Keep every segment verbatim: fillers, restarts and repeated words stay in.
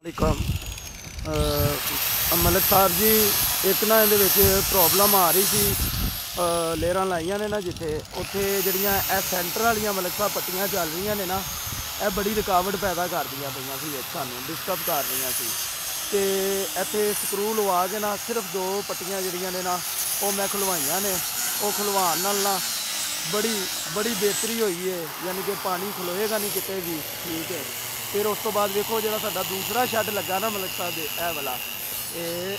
मलिक साहब जी एक ना ये प्रॉब्लम आ रही थी लेयर लाइया ने ना जिथे उत्थे जड़ियाँ सेंटर वाली मलिक साहब पट्टियाँ चल रही ने ना यह बड़ी रुकावट पैदा कर दी पई सानू डिस्टर्ब कर रही सी तो इत्थे स्क्रू लवा के ना सिर्फ दो पट्टियाँ जड़ियाँ ने ना वो मैं खुलवाइया ने वो खुलवान नाल ना बड़ी बड़ी बेहतरी हुई है, यानी कि पानी खलोएगा नहीं किते भी। ठीक है, फिर उस तो बाद देखो जो साडा दूसरा शैड लगा ना मलिक साहब ए वाला ए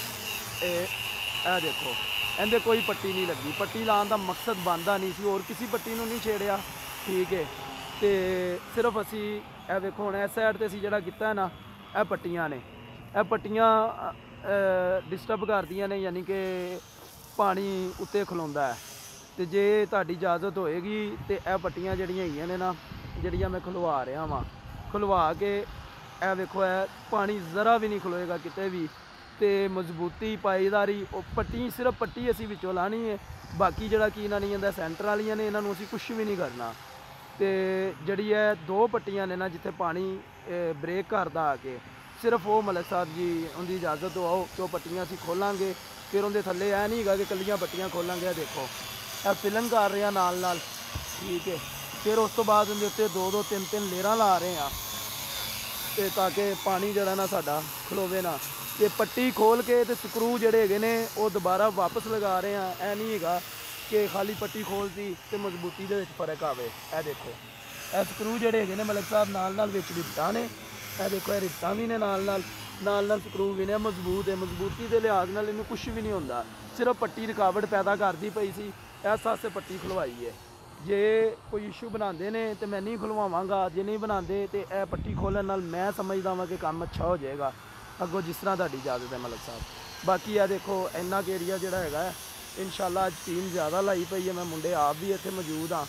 ए देखो इहदे कोई पट्टी नहीं लगी। पट्टी लाने का मकसद बनता नहीं सी और किसी पट्टी नूं नहीं छेड़िया। ठीक है, तो सिर्फ असी ए देखो हुण इस साइड ते असी जिहड़ा कीता है ना यह पट्टियां ने यह पट्टियां डिस्टर्ब करदियां ने, यानी कि पानी उत्ते खलोंदा है। तो जे तुहाडी इजाजत होएगी तो यह पट्टियां जिहड़ियां हैगियां ने ना जिहड़ियां मैं खुलवा रहा वां खुलवा के ए देखो है पानी ज़रा भी नहीं खलोएगा किते भी। तो मजबूती पाईदारी पट्टी सिर्फ पट्टी असी विचों लानी है, बाकी जिहड़ा की इन्हां नहीं सेंटर वालियां ने इन्हां नूं असी कुछ भी नहीं करना। तो जिहड़ी है दो पट्टियां ने ना जिथे पानी ब्रेक करदा आके सिर्फ वो मलिक साहब जी उनकी इजाजत हो आओ कि वो पट्टियां असी खोलांगे। फिर उनके थल्ले यह नहीं है कि कलियां पट्टियां खोलांगे। देखो यह फिलन कर रहे हैं नाल नाल। ठीक है, फिर उस तो बाद उनके उत्ते दो दो तीन तीन लेयर ला रहे हैं तो ताकि पानी जड़ा ना साडा खलोवे ना। तो पट्टी खोल के तो स्क्रू जड़े है ने वो दोबारा वापस लगा रहे हैं। यह नहीं है कि खाली पट्टी खोलती तो मजबूती के फर्क आवे। यह देखो यह स्क्रू जड़े है ने मलिक साहब नाल नाल विच रिफ्टां ने। यह देखो यह रिफ्टां भी ने नाल नाल नाल नाल स्क्रू भी ने। मजबूत है, मजबूती के लिहाज नाल इन्हूं कुछ भी नहीं होंदा। सिर्फ पट्टी रुकावट पैदा करती पई सी, इस पासे पट्टी खुलवाई है। जे कोई इशू बनाते हैं तो मैं नहीं खुलवावांगा, जे नहीं बनाते तो यह पट्टी खोलने नाल मैं समझदा वां कि काम अच्छा हो जाएगा अगों जिस तरह तुहाडी इजाजत है मलिक साहब। बाकी यह देखो इन्ना क एरिया जिहड़ा हैगा इंशाअल्लाह अज टीम ज़्यादा लाई पई है। मैं मुंडे आप भी इत्थे मौजूद हाँ,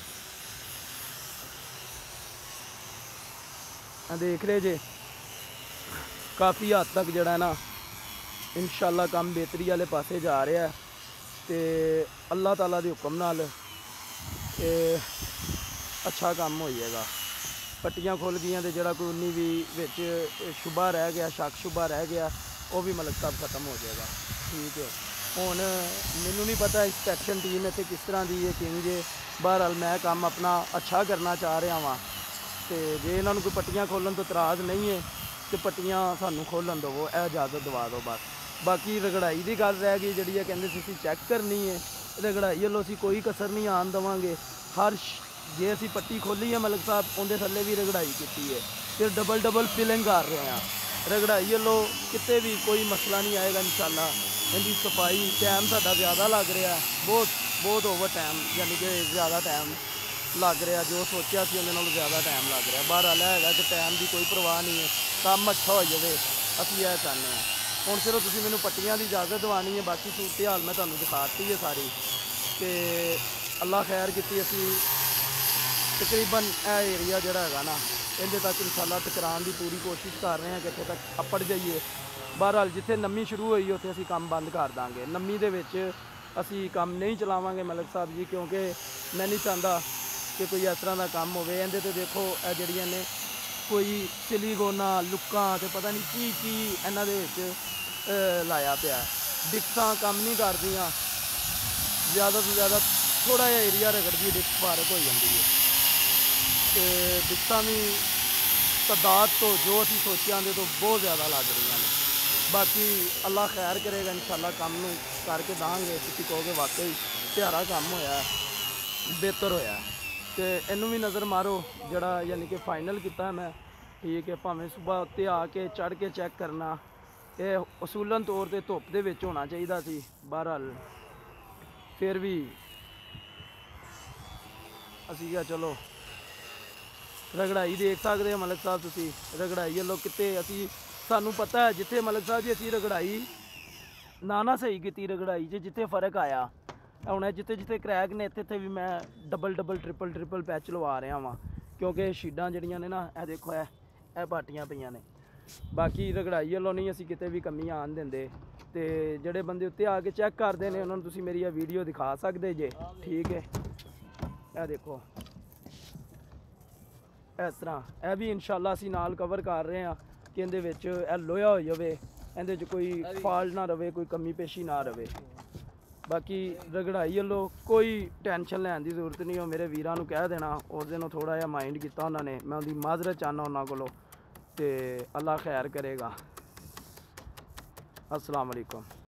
देख रहे जे काफ़ी हद तक जिहड़ा है ना इंशाअल्लाह काम बेहतरी वाले पासे जा रहा है। तो अल्लाह ताला के हुक्म नाल अच्छा काम हो जाएगा। पट्टियां खुल गई तो जोड़ा कोई उन्नी भी विच शुबा रह गया, शक शुबा रह गया, वो भी मलिक साहब खत्म हो जाएगा। ठीक है, हुण मैनू नहीं पता इंस्पैक्शन टीम इत्थे किस तरह की है किंग जे। बहरहाल मैं काम अपना अच्छा करना चाह रहा वहाँ। तो जे इन्होंने कोई पट्टियां खोलन तो इतराज़ नहीं है तो पट्टियां सानू खोलन दवो, यह इजाज़त दवा दो बस। बाकी रगड़ाई की गल रह गई जी कहते असीं चैक करनी है, रगड़ाई वालों असीं कोई कसर नहीं आन देवांगे। हर जे असी पट्टी खोली है मलिक साहब उनके थल्ले भी रगड़ाई की है, फिर डबल डबल फिलिंग कर रहे हैं। रगड़ाई वालों किते भी कोई मसला नहीं आएगा इंशाअल्लाह। इनकी सफाई टाइम साडा ज़्यादा लग रहा है, बहुत बहुत ओवर टाइम, यानी कि ज़्यादा टाइम लग रहा। जो सोचा सी उन्हें नालों ज़्यादा टाइम लग रहा। बहरहाल है कि टाइम की कोई परवाह नहीं है, काम अच्छा हो जाए असीं यह चाहते हैं। हुण सिर्फ तुसीं मैनूं पट्टियां की इजाजत दवानी है, बाकी सूरत हाल मैं तुहानूं दिखाती है सारी। तो अल्लाह खैर की असी तकरीबन यह एरिया जोड़ा है ना इहदे तक इंशाअल्लाह टकराने की पूरी कोशिश कर रहे हैं कि इत्थे तक अपड़ जाइए। बहरहाल जिथे नमी शुरू हुई उत्थे असी काम बंद कर देंगे। नमी दे विच असी काम नहीं चलावांगे मलिक साहब जी, क्योंकि मैं नहीं चाहता कि कोई इस तरह का काम होवे। इहदे ते देखो यह जड़ियां ने कोई सिलीगोना लुक्कां ते पता नहीं की की इन्हां दे विच लाया पिया। डिक्सां काम नहीं करदियां, ज़्यादा तो ज़्यादा थोड़ा जिहा एरिया रगड़दी डिक्स फारक हो जाती है। तो डिक्सां भी तादाद तो जो असीं सोचे आंदे तो बहुत ज़्यादा लग रही हैं। बाकी अल्लाह खैर करेगा इंशाअल्लाह, काम नूं करके दांगे। तुसीं कहोगे वाकई प्यारा काम होया, बेहतर होया। तो इनू भी नज़र मारो जड़ा यानी कि फाइनल किया मैं। ठीक है, भावें सुबह उत्ते आके चढ़ के चैक करना, ये असूलन तौर पर धुप दे विच होना चाहिए सी। बहरहाल फिर भी असी क्या चलो रगड़ाई देख सकते हैं मलिक साहब। तुसी रगड़ाई वालों किते असी सानू पता है जिथे मलिक साहब जी असी रगड़ाई ना ना सही की रगड़ाई च जिथे फर्क आया हुण जिथे जिथे क्रैक ने इत्थे इत्थे भी मैं double double triple triple patch लवा रहा वां, क्योंकि शीडां जड़ियां ने ना यह देखो है यह पाटियां पईयां ने। बाकी रगड़ाई वालों नहीं असी किते भी कमी आन देंदे। तो जोड़े बंदे उत्ते आके चैक करते हैं उन्होंने तुसी मेरी यह वीडियो दिखा सकते जे। ठीक है, यह देखो इस तरह यह भी इंशाअल्लाह असी नाल कवर कर रहे हैं। कि ਇਹਦੇ ਵਿੱਚ ਇਹ ਲੋਹਾ ਹੋ ਜਾਵੇ, ਇਹਦੇ 'ਚ ਕੋਈ ਫਾਲਟ ਨਾ ਰਵੇ, ਕੋਈ ਕਮੀ ਪੇਸ਼ੀ ਨਾ ਰਵੇ। ਬਾਕੀ ਰਗੜਾਈ ਵੱਲੋਂ ਕੋਈ ਟੈਨਸ਼ਨ ਲੈਣ ਦੀ ਜ਼ਰੂਰਤ ਨਹੀਂ, ਉਹ ਮੇਰੇ ਵੀਰਾਂ ਨੂੰ ਕਹਿ ਦੇਣਾ। ਉਸ ਦਿਨ ਥੋੜ੍ਹਾ ਜਿਹਾ ਮਾਈਂਡ ਕੀਤਾ ਉਹਨਾਂ ਨੇ, ਮੈਂ ਉਹਦੀ ਮਾਜ਼ਰਤ ਚਾਹੁੰਦਾ ਉਹਨਾਂ ਕੋਲੋਂ, ਤੇ ਅੱਲਾ ਖੈਰ ਕਰੇਗਾ। अस्सलाम वालेकुम।